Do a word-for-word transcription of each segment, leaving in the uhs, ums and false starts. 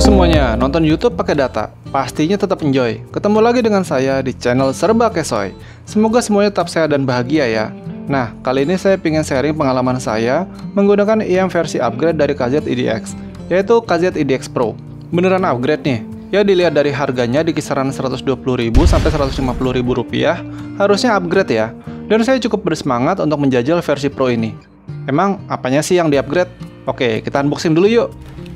semuanya, nonton YouTube pakai data, pastinya tetap enjoy. Ketemu lagi dengan saya di channel Serba Kesoy. Semoga semuanya tetap sehat dan bahagia ya. Nah, kali ini saya ingin sharing pengalaman saya menggunakan I M versi upgrade dari K Z I D X, yaitu K Z I D X Pro. Beneran upgrade nih. Ya dilihat dari harganya di kisaran seratus dua puluh ribu sampai seratus lima puluh ribu rupiah, harusnya upgrade ya. Dan saya cukup bersemangat untuk menjajal versi Pro ini. Emang apanya sih yang di-upgrade? Oke, kita unboxing dulu yuk.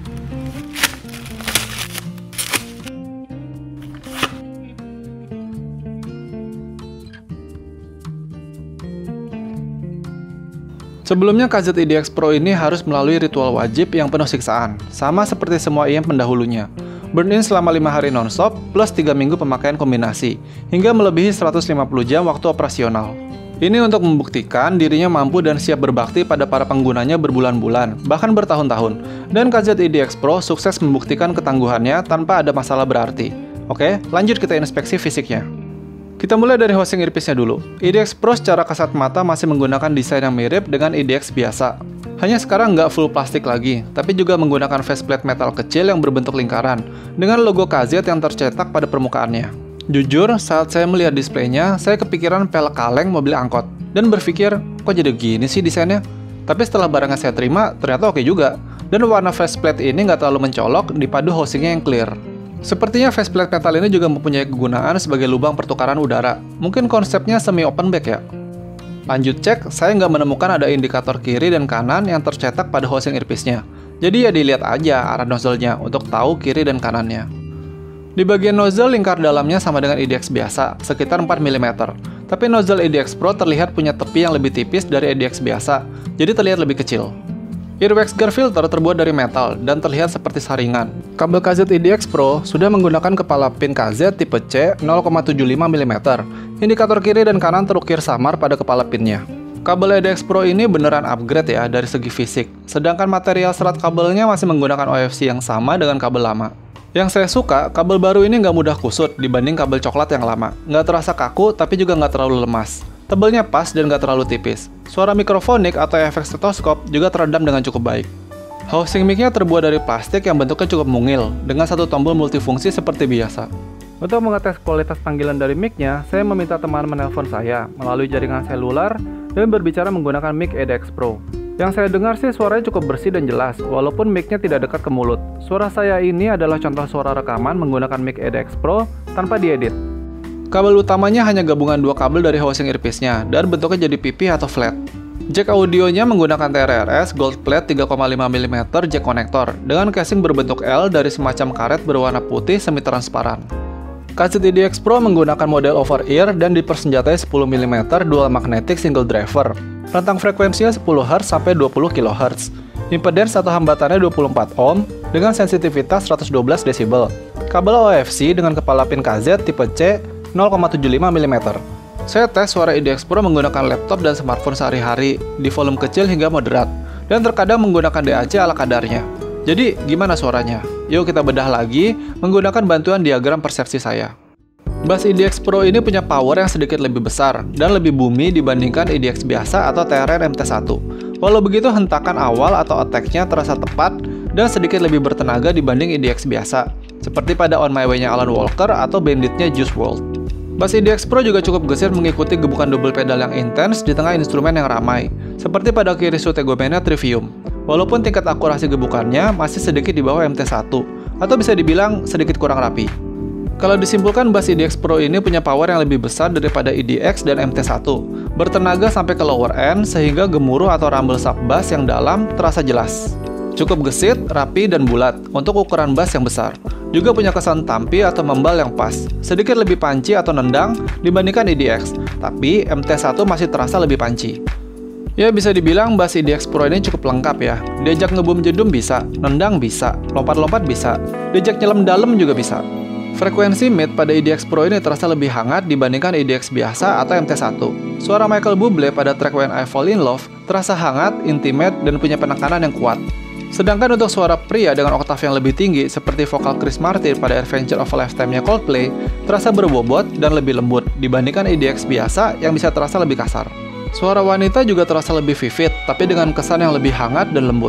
Sebelumnya K Z I D X Pro ini harus melalui ritual wajib yang penuh siksaan, sama seperti semua I M pendahulunya. Burn-in selama lima hari non-stop, plus tiga minggu pemakaian kombinasi, hingga melebihi seratus lima puluh jam waktu operasional. Ini untuk membuktikan dirinya mampu dan siap berbakti pada para penggunanya berbulan-bulan, bahkan bertahun-tahun. Dan K Z I D X Pro sukses membuktikan ketangguhannya tanpa ada masalah berarti. Oke, lanjut kita inspeksi fisiknya. Kita mulai dari housing earpiece-nya dulu. I D X Pro secara kasat mata masih menggunakan desain yang mirip dengan I D X biasa. Hanya sekarang nggak full plastik lagi, tapi juga menggunakan faceplate metal kecil yang berbentuk lingkaran, dengan logo K Z yang tercetak pada permukaannya. Jujur, saat saya melihat displaynya, saya kepikiran pelek kaleng mobil angkot, dan berpikir, kok jadi gini sih desainnya? Tapi setelah barangnya saya terima, ternyata oke juga. Dan warna faceplate ini nggak terlalu mencolok, dipadu housingnya yang clear. Sepertinya faceplate metal ini juga mempunyai kegunaan sebagai lubang pertukaran udara. Mungkin konsepnya semi open back ya. Lanjut cek, saya nggak menemukan ada indikator kiri dan kanan yang tercetak pada housing earpiece-nya. Jadi ya dilihat aja arah nozzle-nya untuk tahu kiri dan kanannya. Di bagian nozzle, lingkar dalamnya sama dengan I D X biasa, sekitar empat milimeter. Tapi nozzle I D X Pro terlihat punya tepi yang lebih tipis dari I D X biasa, jadi terlihat lebih kecil. Earwax gear filter terbuat dari metal dan terlihat seperti saringan. Kabel K Z I D X Pro sudah menggunakan kepala pin K Z tipe C nol koma tujuh lima milimeter. Indikator kiri dan kanan terukir samar pada kepala pinnya. Kabel I D X Pro ini beneran upgrade ya dari segi fisik, sedangkan material serat kabelnya masih menggunakan O F C yang sama dengan kabel lama. Yang saya suka, kabel baru ini nggak mudah kusut dibanding kabel coklat yang lama. Nggak terasa kaku, tapi juga nggak terlalu lemas. Tebelnya pas dan nggak terlalu tipis. Suara mikrofonik atau efek stetoskop juga teredam dengan cukup baik. Housing mic-nya terbuat dari plastik yang bentuknya cukup mungil, dengan satu tombol multifungsi seperti biasa. Untuk mengetes kualitas panggilan dari mic-nya, saya meminta teman menelpon saya melalui jaringan seluler dan berbicara menggunakan mic I D X Pro. Yang saya dengar sih suaranya cukup bersih dan jelas, walaupun mic-nya tidak dekat ke mulut. Suara saya ini adalah contoh suara rekaman menggunakan mic I D X Pro tanpa diedit. Kabel utamanya hanya gabungan dua kabel dari housing earpiece-nya, dan bentuknya jadi pipih atau flat. Jack audionya menggunakan T R R S Gold Plate tiga koma lima milimeter jack konektor, dengan casing berbentuk L dari semacam karet berwarna putih semi-transparan. K Z I D X Pro menggunakan model over-ear dan dipersenjatai sepuluh milimeter dual magnetic single driver. Rentang frekuensinya sepuluh hertz sampai dua puluh kilohertz. Impedance atau hambatannya dua puluh empat ohm dengan sensitivitas seratus dua belas desibel. Kabel O F C dengan kepala pin K Z tipe C nol koma tujuh lima milimeter. Saya tes suara I D X Pro menggunakan laptop dan smartphone sehari-hari di volume kecil hingga moderat, dan terkadang menggunakan D A C ala kadarnya. Jadi, gimana suaranya? Yuk kita bedah lagi menggunakan bantuan diagram persepsi saya. Bass I D X Pro ini punya power yang sedikit lebih besar dan lebih boomy dibandingkan I D X biasa atau T R R M T satu. Walau begitu, hentakan awal atau attack-nya terasa tepat dan sedikit lebih bertenaga dibanding I D X biasa, seperti pada On My Way-nya Alan Walker atau Bandit-nya Juice world. Bass I D X Pro juga cukup gesit mengikuti gebukan double pedal yang intens di tengah instrumen yang ramai, seperti pada Kirisu Tegomena Trivium. Walaupun tingkat akurasi gebukannya masih sedikit di bawah M T satu, atau bisa dibilang sedikit kurang rapi. Kalau disimpulkan, Bass I D X Pro ini punya power yang lebih besar daripada I D X dan M T satu, bertenaga sampai ke lower end sehingga gemuruh atau rumble sub bass yang dalam terasa jelas. Cukup gesit, rapi, dan bulat untuk ukuran bass yang besar. Juga punya kesan tampi atau membal yang pas, sedikit lebih panci atau nendang dibandingkan I D X, tapi M T satu masih terasa lebih panci. Ya bisa dibilang Bass I D X Pro ini cukup lengkap ya. Diajak ngebum jedum bisa, nendang bisa, lompat-lompat bisa, diajak nyelam dalam juga bisa. Frekuensi mid pada I D X Pro ini terasa lebih hangat dibandingkan I D X biasa atau M T satu. Suara Michael Bublé pada track When I Fall in Love terasa hangat, intimate, dan punya penekanan yang kuat. Sedangkan untuk suara pria dengan oktav yang lebih tinggi seperti vokal Chris Martin pada Adventure of a Lifetime-nya Coldplay terasa berbobot dan lebih lembut dibandingkan I D X biasa yang bisa terasa lebih kasar. Suara wanita juga terasa lebih vivid, tapi dengan kesan yang lebih hangat dan lembut.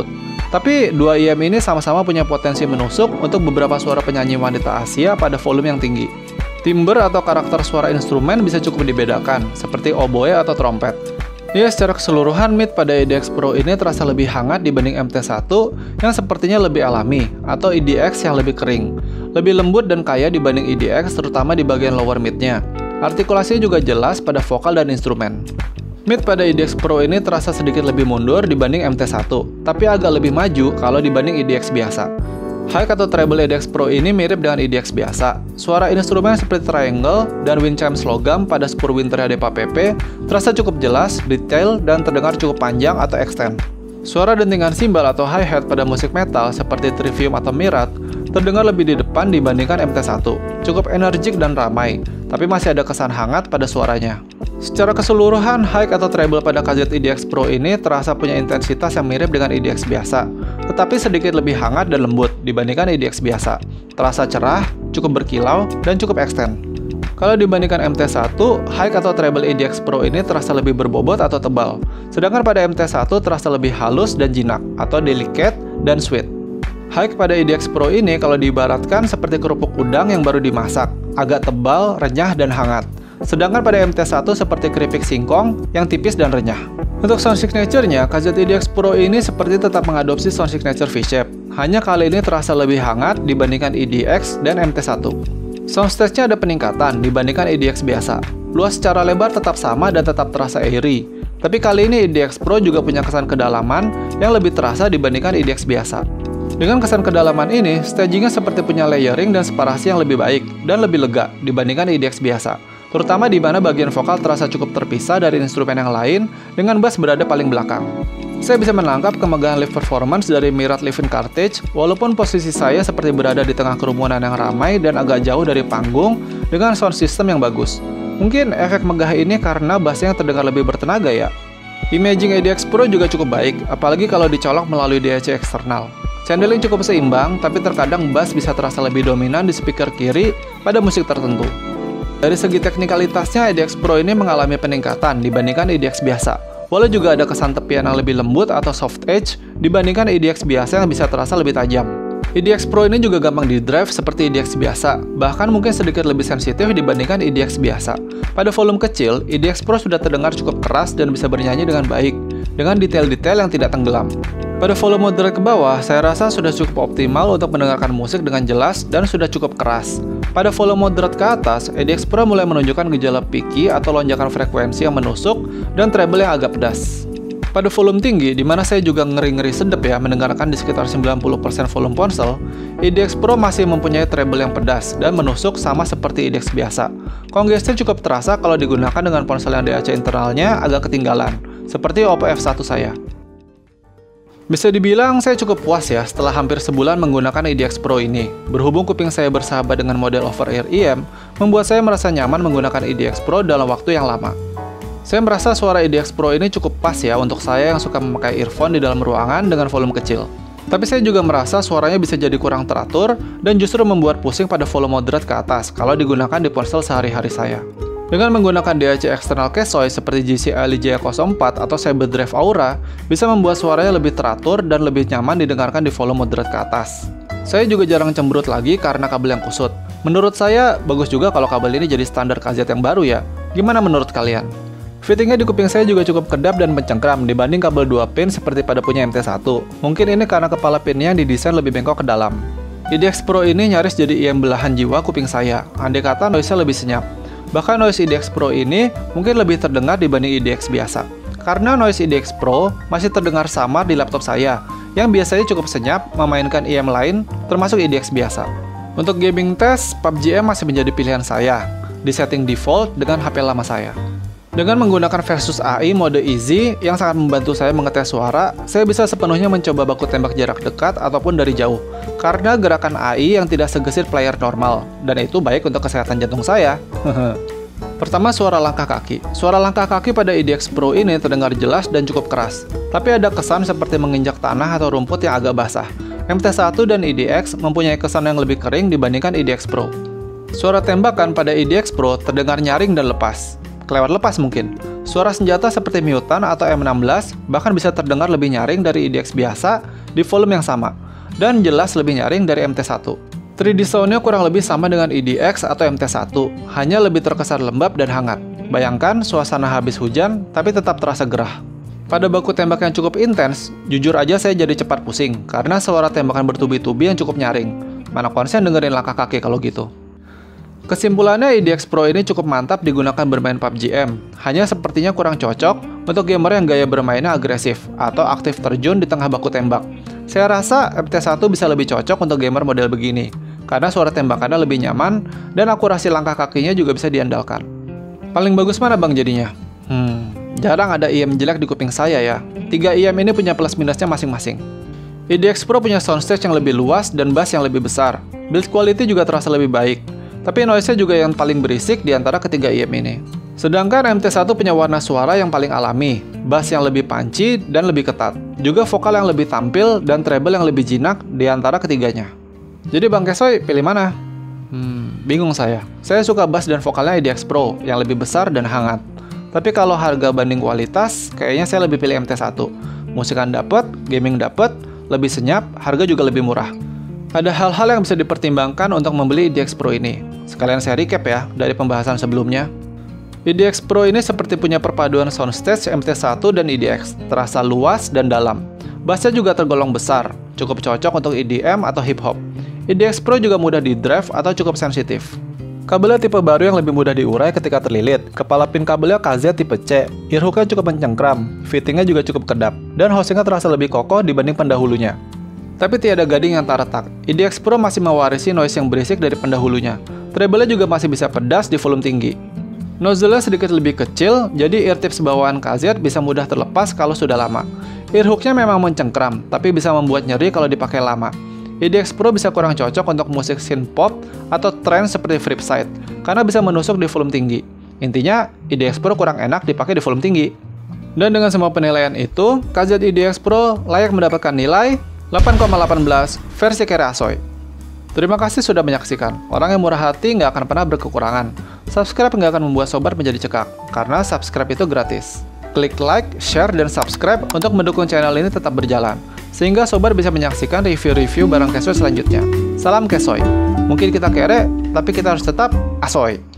Tapi dua I M ini sama-sama punya potensi menusuk untuk beberapa suara penyanyi wanita Asia pada volume yang tinggi. Timbre atau karakter suara instrumen bisa cukup dibedakan, seperti oboe atau trompet. Ya, secara keseluruhan mid pada E D X Pro ini terasa lebih hangat dibanding M T satu yang sepertinya lebih alami, atau E D X yang lebih kering. Lebih lembut dan kaya dibanding E D X, terutama di bagian lower midnya. Artikulasinya juga jelas pada vokal dan instrumen. Mid pada E D X Pro ini terasa sedikit lebih mundur dibanding M T satu, tapi agak lebih maju kalau dibanding E D X biasa. High atau treble E D X Pro ini mirip dengan E D X biasa. Suara instrumen seperti triangle dan wind chimes logam pada spur Winteria Depa P P terasa cukup jelas, detail, dan terdengar cukup panjang atau extend. Suara dentingan simbal atau hi-hat pada musik metal seperti Trivium atau Mirat terdengar lebih di depan dibandingkan M T satu. Cukup energik dan ramai, tapi masih ada kesan hangat pada suaranya. Secara keseluruhan, high atau treble pada K Z E D X Pro ini terasa punya intensitas yang mirip dengan E D X biasa, tetapi sedikit lebih hangat dan lembut dibandingkan E D X biasa. Terasa cerah, cukup berkilau, dan cukup extend. Kalau dibandingkan M T satu, high atau treble E D X Pro ini terasa lebih berbobot atau tebal, sedangkan pada M T satu terasa lebih halus dan jinak, atau delicate dan sweet. High pada E D X Pro ini kalau diibaratkan seperti kerupuk udang yang baru dimasak, agak tebal, renyah, dan hangat. Sedangkan pada M T satu seperti keripik singkong yang tipis dan renyah. Untuk sound signature-nya, K Z E D X Pro ini seperti tetap mengadopsi sound signature V-Shape. Hanya kali ini terasa lebih hangat dibandingkan E D X dan M T satu. Soundstage-nya ada peningkatan dibandingkan E D X biasa. Luas secara lebar tetap sama dan tetap terasa airy. Tapi kali ini E D X Pro juga punya kesan kedalaman yang lebih terasa dibandingkan E D X biasa. Dengan kesan kedalaman ini, stagingnya seperti punya layering dan separasi yang lebih baik dan lebih lega dibandingkan E D X biasa. Terutama di mana bagian vokal terasa cukup terpisah dari instrumen yang lain dengan bass berada paling belakang. Saya bisa menangkap kemegahan live performance dari Mirat Live-in Cartridge walaupun posisi saya seperti berada di tengah kerumunan yang ramai dan agak jauh dari panggung dengan sound system yang bagus. Mungkin efek megah ini karena bassnya yang terdengar lebih bertenaga ya. Imaging E D X Pro juga cukup baik, apalagi kalau dicolok melalui D A C eksternal. Channeling cukup seimbang, tapi terkadang bass bisa terasa lebih dominan di speaker kiri pada musik tertentu. Dari segi teknikalitasnya, E D X Pro ini mengalami peningkatan dibandingkan E D X biasa. Walau juga ada kesan tepian yang lebih lembut atau soft edge dibandingkan E D X biasa yang bisa terasa lebih tajam. E D X Pro ini juga gampang di-drive seperti E D X biasa, bahkan mungkin sedikit lebih sensitif dibandingkan E D X biasa. Pada volume kecil, E D X Pro sudah terdengar cukup keras dan bisa bernyanyi dengan baik, dengan detail-detail yang tidak tenggelam. Pada volume moderate ke bawah, saya rasa sudah cukup optimal untuk mendengarkan musik dengan jelas dan sudah cukup keras. Pada volume moderate ke atas, E D X Pro mulai menunjukkan gejala picky atau lonjakan frekuensi yang menusuk dan treble yang agak pedas. Pada volume tinggi, di mana saya juga ngeri-ngeri sedep ya mendengarkan di sekitar sembilan puluh persen volume ponsel, E D X Pro masih mempunyai treble yang pedas dan menusuk sama seperti E D X biasa. Congestnya cukup terasa kalau digunakan dengan ponsel yang D A C internalnya agak ketinggalan, seperti Oppo F satu saya. Bisa dibilang saya cukup puas ya setelah hampir sebulan menggunakan E D X Pro ini. Berhubung kuping saya bersahabat dengan model over-ear I M, membuat saya merasa nyaman menggunakan E D X Pro dalam waktu yang lama. Saya merasa suara E D X Pro ini cukup pas ya untuk saya yang suka memakai earphone di dalam ruangan dengan volume kecil. Tapi saya juga merasa suaranya bisa jadi kurang teratur dan justru membuat pusing pada volume moderate ke atas kalau digunakan di ponsel sehari-hari saya. Dengan menggunakan D A C eksternal Kesoy seperti J C I J nol empat atau Cyberdrive Aura, bisa membuat suaranya lebih teratur dan lebih nyaman didengarkan di volume moderate ke atas. Saya juga jarang cemberut lagi karena kabel yang kusut. Menurut saya, bagus juga kalau kabel ini jadi standar K Z yang baru ya. Gimana menurut kalian? Fittingnya di kuping saya juga cukup kedap dan mencengkram dibanding kabel dua pin seperti pada punya M T satu. Mungkin ini karena kepala pinnya yang didesain lebih bengkok ke dalam. E D X Pro ini nyaris jadi I M belahan jiwa kuping saya, andai kata noise-nya lebih senyap. Bahkan noise E D X Pro ini mungkin lebih terdengar dibanding E D X biasa. Karena noise E D X Pro masih terdengar samar di laptop saya, yang biasanya cukup senyap memainkan I M lain, termasuk E D X biasa. Untuk gaming test, P U B G M masih menjadi pilihan saya, di setting default dengan H P lama saya. Dengan menggunakan Versus A I mode easy yang sangat membantu saya mengetes suara, saya bisa sepenuhnya mencoba baku tembak jarak dekat ataupun dari jauh. Karena gerakan A I yang tidak segesit player normal, dan itu baik untuk kesehatan jantung saya. Pertama, suara langkah kaki. Suara langkah kaki pada E D X Pro ini terdengar jelas dan cukup keras, tapi ada kesan seperti menginjak tanah atau rumput yang agak basah. M T satu dan E D X mempunyai kesan yang lebih kering dibandingkan E D X Pro. Suara tembakan pada E D X Pro terdengar nyaring dan lepas. Kelewat lepas mungkin. Suara senjata seperti Mutant atau M enam belas bahkan bisa terdengar lebih nyaring dari I D X biasa di volume yang sama, dan jelas lebih nyaring dari M T satu. tiga D sound-nya kurang lebih sama dengan I D X atau M T satu, hanya lebih terkesan lembab dan hangat. Bayangkan suasana habis hujan, tapi tetap terasa gerah. Pada baku tembak yang cukup intens, jujur aja saya jadi cepat pusing, karena suara tembakan bertubi-tubi yang cukup nyaring. Mana konsen dengerin langkah kaki kalau gitu. Kesimpulannya, I D X Pro ini cukup mantap digunakan bermain P U B G M, hanya sepertinya kurang cocok untuk gamer yang gaya bermainnya agresif atau aktif terjun di tengah baku tembak. Saya rasa M T satu bisa lebih cocok untuk gamer model begini, karena suara tembakannya lebih nyaman dan akurasi langkah kakinya juga bisa diandalkan. Paling bagus mana bang jadinya? Hmm, jarang ada I M jelek di kuping saya ya. Tiga I M ini punya plus minusnya masing-masing. I D X Pro punya soundstage yang lebih luas dan bass yang lebih besar. Build quality juga terasa lebih baik. Tapi noise-nya juga yang paling berisik di antara ketiga I M ini. Sedangkan M T satu punya warna suara yang paling alami, bass yang lebih punchy dan lebih ketat. Juga vokal yang lebih tampil dan treble yang lebih jinak di antara ketiganya. Jadi Bang Kesoy pilih mana? Hmm, bingung saya. Saya suka bass dan vokalnya I D X Pro yang lebih besar dan hangat. Tapi kalau harga banding kualitas, kayaknya saya lebih pilih M T satu. Musikan dapet, gaming dapet, lebih senyap, harga juga lebih murah. Ada hal-hal yang bisa dipertimbangkan untuk membeli I D X Pro ini. Sekalian saya recap ya dari pembahasan sebelumnya. I D X Pro ini seperti punya perpaduan soundstage M T satu dan I D X, terasa luas dan dalam. Bassnya juga tergolong besar, cukup cocok untuk E D M atau hip hop. I D X Pro juga mudah di drive atau cukup sensitif. Kabelnya tipe baru yang lebih mudah diurai ketika terlilit. Kepala pin kabelnya K Z tipe C, earhooknya cukup mencengkram, fittingnya juga cukup kedap, dan housingnya terasa lebih kokoh dibanding pendahulunya. Tapi tiada gading yang tak retak. I D X Pro masih mewarisi noise yang berisik dari pendahulunya. Treble-nya juga masih bisa pedas di volume tinggi. Nozzle-nya sedikit lebih kecil, jadi ear tips bawaan K Z bisa mudah terlepas kalau sudah lama. Earhook-nya memang mencengkram, tapi bisa membuat nyeri kalau dipakai lama. I D X Pro bisa kurang cocok untuk musik synth pop atau trance seperti Flipside, karena bisa menusuk di volume tinggi. Intinya, I D X Pro kurang enak dipakai di volume tinggi. Dan dengan semua penilaian itu, K Z I D X Pro layak mendapatkan nilai delapan koma satu delapan versi Kere Asoy. Terima kasih sudah menyaksikan. Orang yang murah hati nggak akan pernah berkekurangan. Subscribe nggak akan membuat sobat menjadi cekak, karena subscribe itu gratis. Klik like, share, dan subscribe untuk mendukung channel ini tetap berjalan, sehingga sobat bisa menyaksikan review-review barang Kesoy selanjutnya. Salam Kesoy. Mungkin kita kere, tapi kita harus tetap asoy.